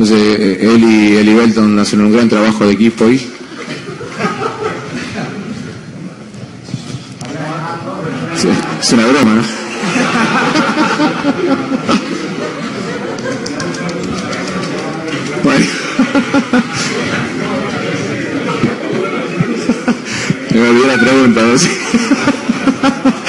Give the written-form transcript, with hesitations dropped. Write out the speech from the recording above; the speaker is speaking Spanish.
Entonces, él y Eli Belton hacen un gran trabajo de equipo ahí. Sí, es una broma, ¿no? Bueno. Me olvidé la pregunta, ¿no?